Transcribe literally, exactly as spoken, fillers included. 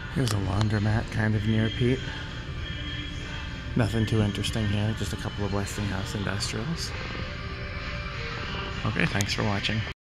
Here's a laundromat kind of near Pete. Nothing too interesting here, just a couple of Westinghouse industrials. Okay, thanks for watching.